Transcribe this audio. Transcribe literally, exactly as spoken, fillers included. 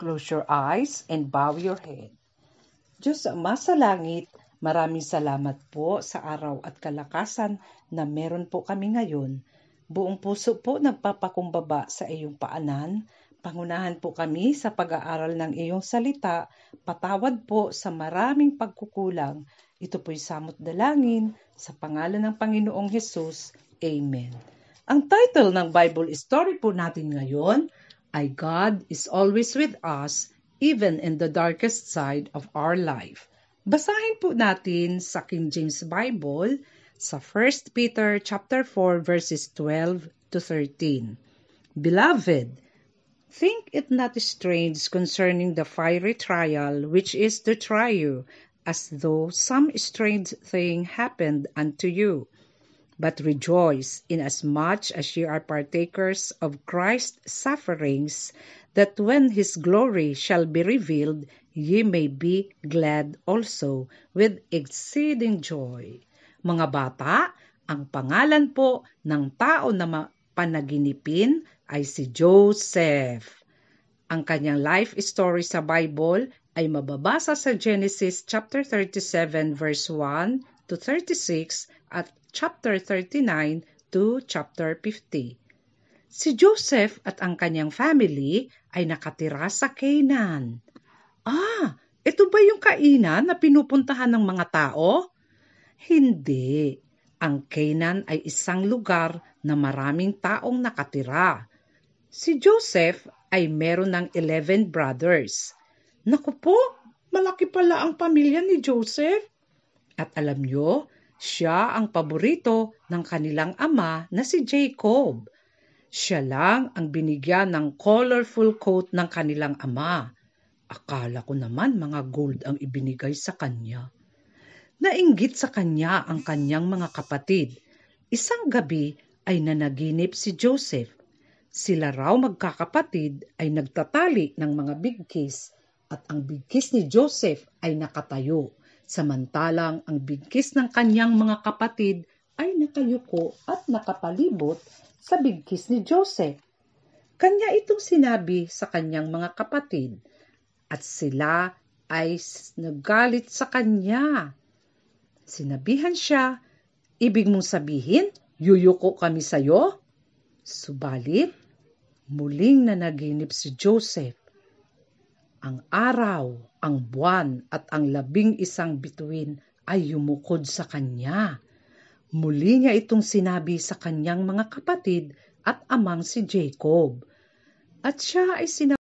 close your eyes and bow your head. Diyos Ama sa langit, maraming salamat po sa araw at kalakasan na meron po kami ngayon. Buong puso po nagpapakumbaba sa iyong paanan. Pangunahan po kami sa pag-aaral ng iyong salita. Patawad po sa maraming pagkukulang. Ito po'y samot dalangin sa pangalan ng Panginoong Hesus. Amen. Ang title ng Bible story po natin ngayon ay God is always with us even in the darkest side of our life. Basahin po natin sa King James Bible sa First Peter chapter four verses twelve to thirteen. Beloved, think it not strange concerning the fiery trial which is to try you, as though some strange thing happened unto you. But rejoice inasmuch as ye are partakers of Christ's sufferings, that when his glory shall be revealed, ye may be glad also with exceeding joy. Mga bata, ang pangalan po ng tao na panaginipin ay si Joseph. Ang kanyang life story sa Bible ay mababasa sa Genesis chapter thirty-seven verse one to thirty-six at chapter thirty-nine to chapter fifty. Si Joseph at ang kanyang family ay nakatira sa Canaan. Ah, ito ba yung kainan na pinupuntahan ng mga tao? Hindi. Ang Canaan ay isang lugar na maraming taong nakatira. Si Joseph ay meron ng eleven brothers. Naku po, malaki pala ang pamilya ni Joseph. At alam nyo, siya ang paborito ng kanilang ama na si Jacob. Siya lang ang binigyan ng colorful coat ng kanilang ama. Akala ko naman mga gold ang ibinigay sa kanya. Nainggit sa kanya ang kanyang mga kapatid. Isang gabi ay nanaginip si Joseph. Sila raw magkakapatid ay nagtatali ng mga bigkis at ang bigkis ni Joseph ay nakatayo. Samantalang ang bigkis ng kanyang mga kapatid ay nakayuko at nakapalibot sa bigkis ni Joseph. Kanya itong sinabi sa kanyang mga kapatid at sila ay nagalit sa kanya. Sinabihan siya, ibig mong sabihin, yuyuko kami sayo? Subalit, muling nanaginip si Joseph. Ang araw, ang buwan at ang labing isang bituin ay yumukod sa kanya. Muli niya itong sinabi sa kanyang mga kapatid at amang si Jacob. At siya ay sinabi